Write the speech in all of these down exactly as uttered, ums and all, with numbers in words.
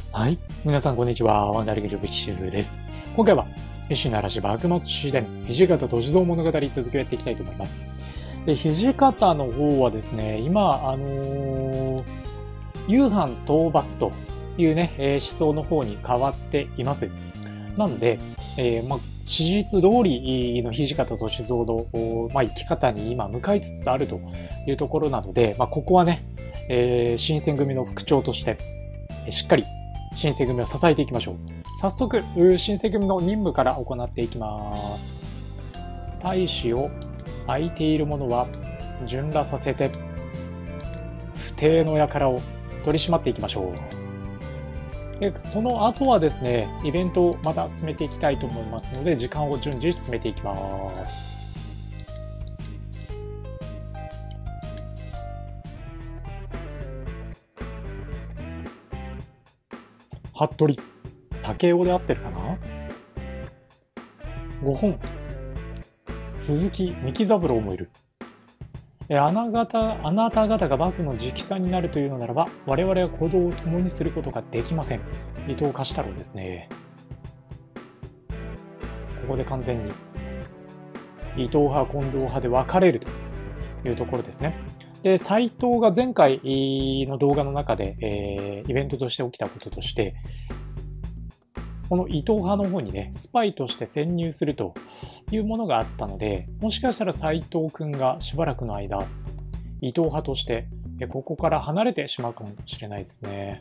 はい。皆さん、こんにちは。ワンダーリングジョブシズです。今回は、絵師ならし幕末史伝、土方歳三物語続きをやっていきたいと思います。で、土方の方はですね、今、あのー、夕飯討伐というね、えー、思想の方に変わっています。なので、えー、まあ、史実通りの土方歳三の、まあ、生き方に今向かいつつあるというところなので、まあ、ここはね、えー、新選組の副長として、しっかり新選組を支えていきましょう。早速、新選組の任務から行っていきます。大使を空いているものは順羅させて、不定の輩を取り締まっていきましょう。でその後はですね、イベントをまた進めていきたいと思いますので、時間を順次進めていきます。服部武雄で合ってるかな。ご本鈴木三木三郎もいる。あなたあなた方が幕府の直参になるというのならば、我々は行動を共にすることができません。伊藤貸太郎ですね。ここで完全に伊藤派近藤派で分かれるというところですね。で、斎藤が前回の動画の中で、えー、イベントとして起きたこととして、この伊藤派の方にね、スパイとして潜入するというものがあったので、もしかしたら斎藤くんがしばらくの間、伊藤派としてここから離れてしまうかもしれないですね。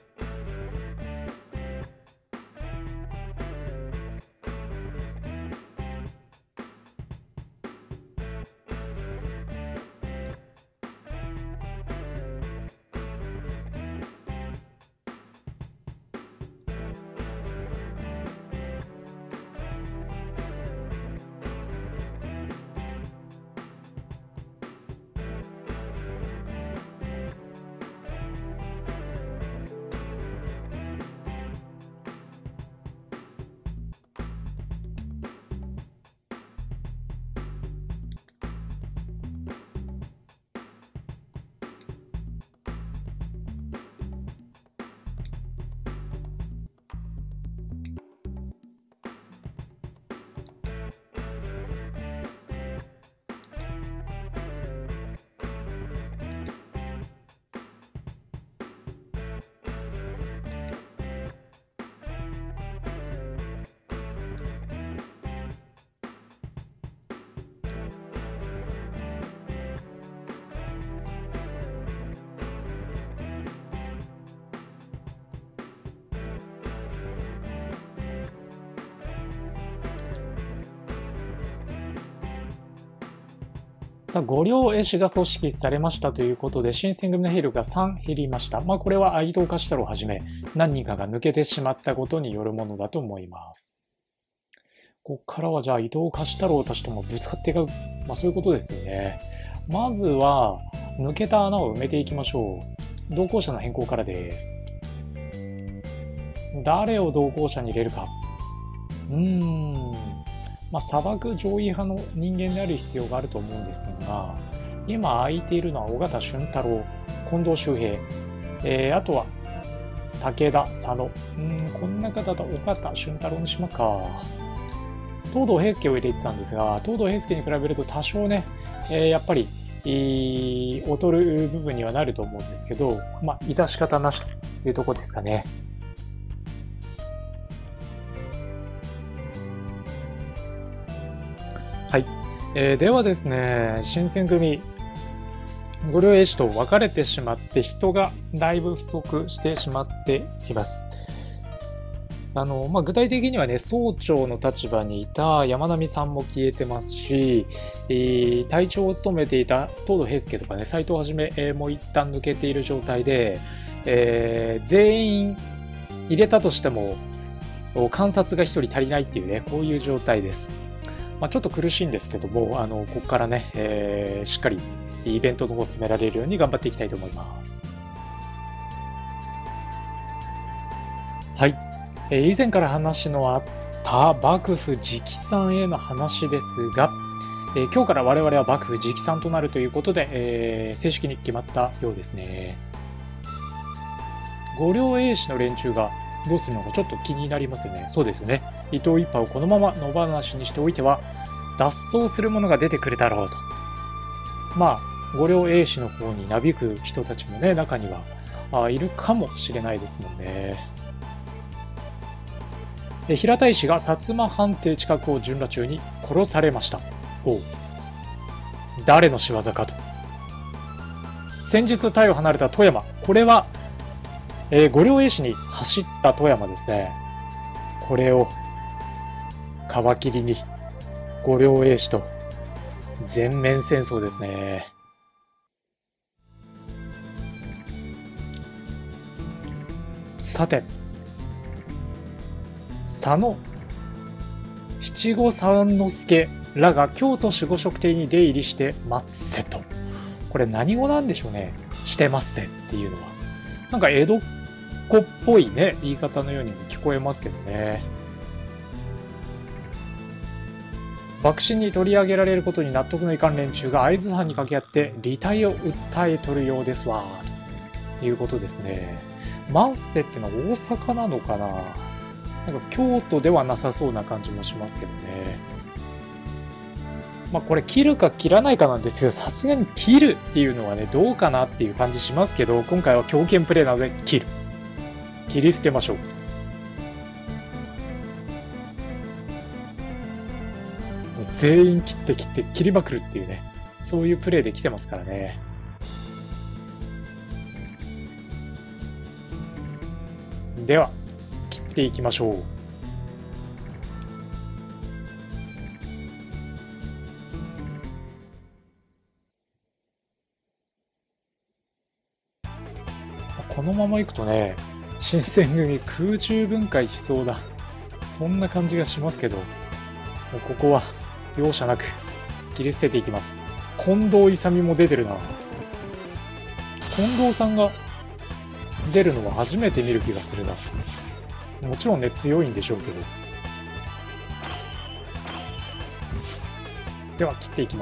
さあ、五両絵師が組織されましたということで、新選組の兵力がさん減りました。まあ、これは伊藤貸太郎をはじめ、何人かが抜けてしまったことによるものだと思います。ここからはじゃあ伊藤貸太郎たちともぶつかっていく、まあ、そういうことですよね。まずは、抜けた穴を埋めていきましょう。同行者の変更からです。誰を同行者に入れるか。うーん。まあ、砂漠上位派の人間である必要があると思うんですが、今空いているのは尾形俊太郎、近藤周平、えー、あとは武田佐野。うん、こんな方だと尾形俊太郎にしますか。東堂平介を入れてたんですが、東堂平介に比べると多少ね、えー、やっぱり、劣る部分にはなると思うんですけど、まあ、致し方なしというところですかね。はい、えー、ではですね、新選組五両絵師と分かれてしまって人がだいぶ不足してしまっています。あのまあ、具体的にはね、総長の立場にいた山並さんも消えてますし、えー、隊長を務めていた東堂平介とかね、斎藤はじめ、えー、もう一旦抜けている状態で、えー、全員入れたとしても観察がひとり足りないっていうね、こういう状態です。まあ、ちょっと苦しいんですけども、あのここからね、えー、しっかりイベントの方を進められるように頑張っていきたいと思います。はい、えー、以前から話のあった幕府直参への話ですが、えー、今日から我々は幕府直参となるということで、えー、正式に決まったようですね。 五両英士の連中がどうするのかちょっと気になりますよね。そうですよね。伊藤一派をこのまま野放しにしておいては脱走する者が出てくるだろうと。まあ五両英士の方になびく人たちもね、中にはあいるかもしれないですもんね。平田医師が薩摩藩邸近くを巡邏中に殺されました。おう、誰の仕業かと。先日隊を離れた富山、これは、えー、五両英氏に走った富山ですね。これを皮切りに五両英氏と全面戦争ですね。さて、佐野七五三之助らが京都守護職邸に出入りして待っせと。これ何語なんでしょうね。してますせっていうのは。なんか江戸っ子っぽいね、言い方のようにも聞こえますけどね。幕臣に取り上げられることに納得のいかん連中が会津藩に掛け合って離隊を訴えとるようですわ。ということですね。マッセってのは大阪なのかな。なんか京都ではなさそうな感じもしますけどね。まあこれ切るか切らないかなんですけど、さすがに切るっていうのはね、どうかなっていう感じしますけど、今回は強肩プレーなので切る。切り捨てましょう。全員切って切って切りまくるっていうね、そういうプレーで来てますからね。では切っていきましょう。このままいくとね、新選組空中分解しそうだ、そんな感じがしますけど、もうここは容赦なく切り捨てていきます。近藤勇も出てるな。近藤さんが出るのは初めて見る気がするな。もちろんね、強いんでしょうけど。では切っていきます。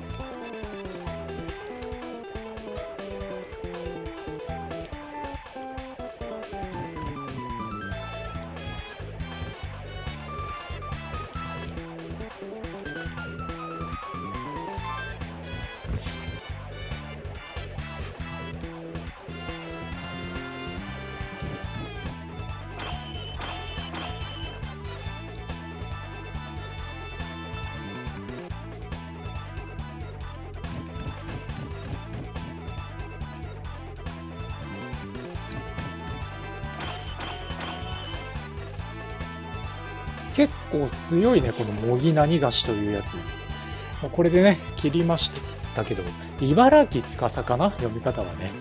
結構強いね、この模擬何菓子というやつ。これでね、切りましたけど、茨城司かな、読み方はね。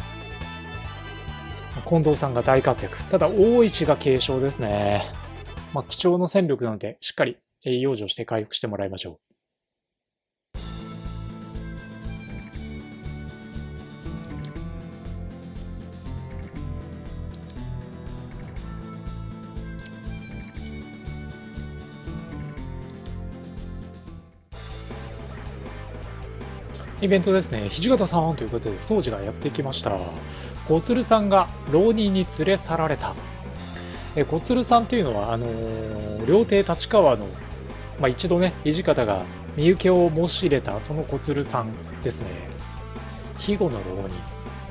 近藤さんが大活躍。ただ、大石が軽傷ですね。まあ、貴重な戦力なので、しっかり養生して回復してもらいましょう。イベントですね。土方さんということで、宗司がやってきました。小鶴さんが浪人に連れ去られた。え小鶴さんというのは、あのー、料亭立川の、まあ、一度ね、土方が身請けを申し入れた、その小鶴さんですね。肥後の浪人。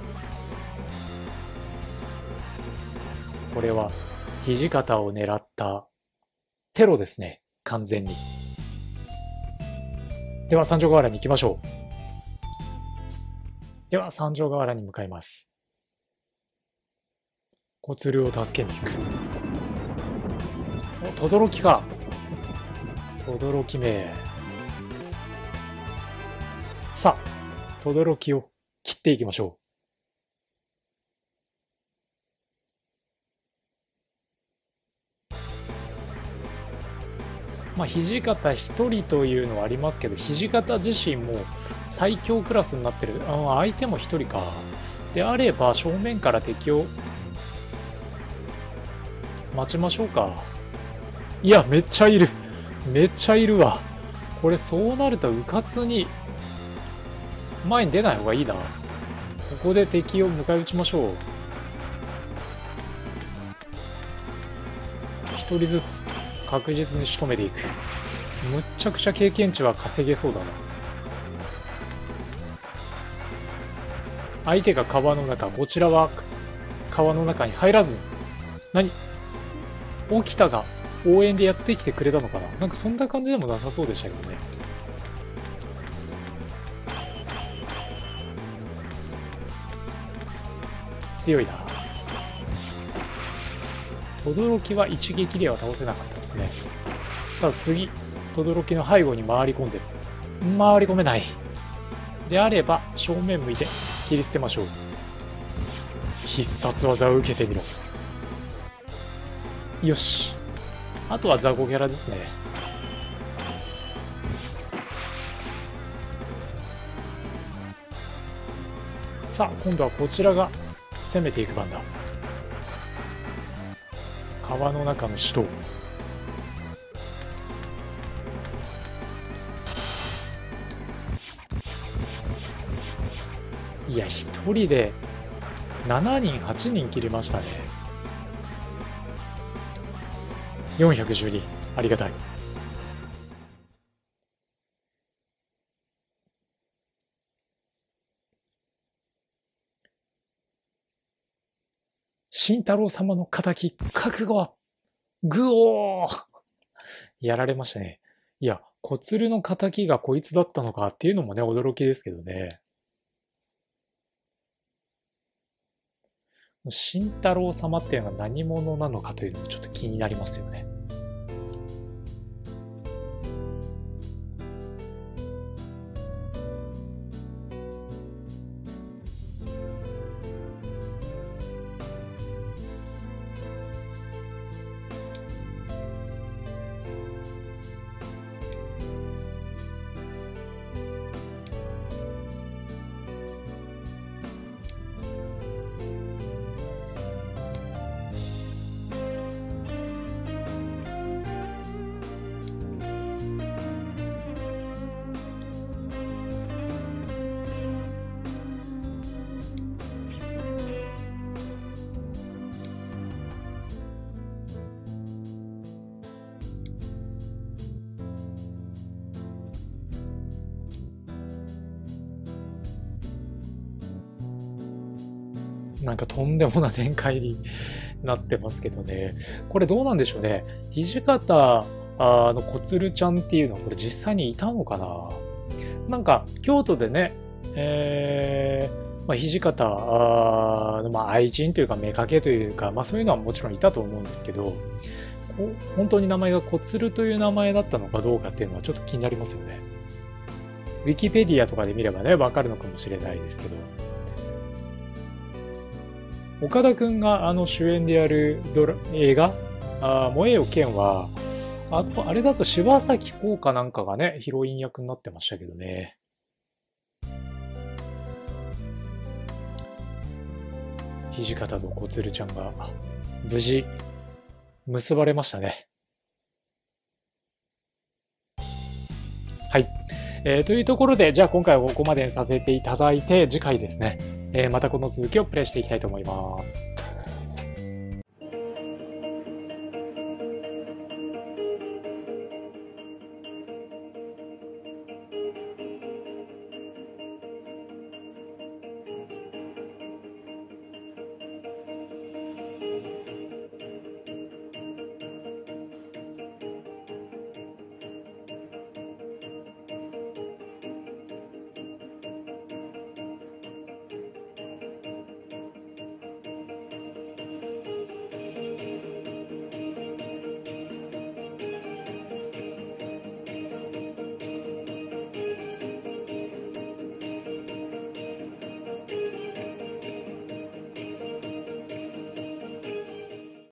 これは、土方を狙ったテロですね。完全に。では、三条河原に行きましょう。では、三条河原に向かいます。小鶴を助けに行く。お、轟か。轟め。さあ、轟を切っていきましょう。まあ、土方一人というのはありますけど、土方自身も最強クラスになってる。あ、相手も一人か。であれば正面から敵を待ちましょうか。いや、めっちゃいる。めっちゃいるわ。これそうなるとうかつに前に出ない方がいいな。ここで敵を迎え撃ちましょう。 一人ずつ確実に仕留めていく。むっちゃくちゃ経験値は稼げそうだな。相手が川の中、こちらは川の中に入らずに、何沖田が応援でやってきてくれたのかな。なんかそんな感じでもなさそうでしたけどね。強いな。轟は一撃では倒せなかったですね。ただ次、轟の背後に回り込んでる。回り込めない。であれば、正面向いて切り捨てましょう。必殺技を受けてみろ。よし。あとは雑魚キャラですね。さあ、今度はこちらが攻めていく番だ。川の中の死闘。いや、一人でしちにん、はちにん切りましたね。よんひゃくじゅうに。ありがたい。慎太郎様の敵、覚悟は、ぐおーやられましたね。いや、小鶴の敵がこいつだったのかっていうのもね、驚きですけどね。慎太郎様っていうのは何者なのかというのもちょっと気になりますよね。なんかとんでもな展開になってますけどね。これどうなんでしょうね。土方の小鶴ちゃんっていうのはこれ実際にいたのかな。なんか京都でね、えーまあ、土方の、まあ、愛人というか妾というか、まあ、そういうのはもちろんいたと思うんですけど、本当に名前が小鶴という名前だったのかどうかっていうのはちょっと気になりますよね。ウィキペディアとかで見ればね、わかるのかもしれないですけど。岡田くんがあの主演でやるドラ映画「あ燃えよ剣」はあとあれだと柴咲コウかなんかがねヒロイン役になってましたけどね。土方と小鶴ちゃんが無事結ばれましたね。はい、えー、というところでじゃあ今回はここまでにさせていただいて、次回ですね、えー、またこの続きをプレイしていきたいと思います。